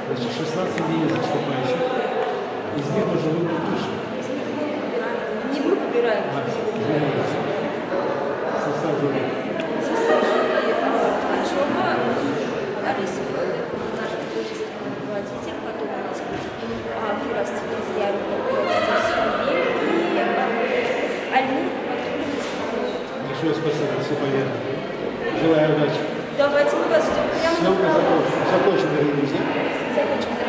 Значит, 16 людей заступающих. Из них уже выбрать лучше. Не мы выбираем. Состав жюри. Состав жюри. Ачева, Арисова, наш художественный руководитель, потом у нас будет Фирас Тимирзиян, руководитель Сумей, и Альмур, Большое спасибо, все понятно. Желаю удачи. Давайте мы вас ждем прямо. Съемка закончена, дорогие друзья. Закончим.